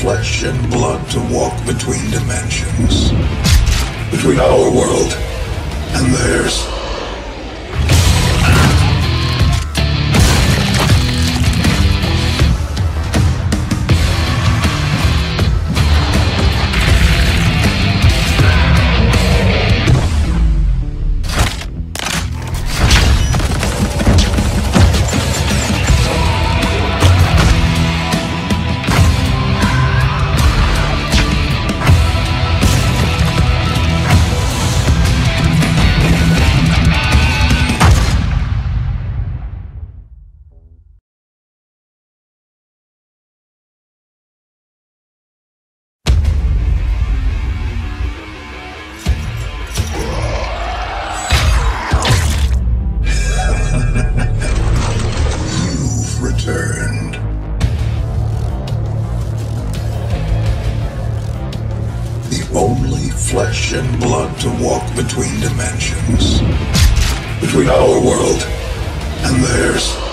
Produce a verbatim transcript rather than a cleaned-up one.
flesh and blood to walk between dimensions. Between our world and theirs. Returned. The only flesh and blood to walk between dimensions. Between our world and theirs.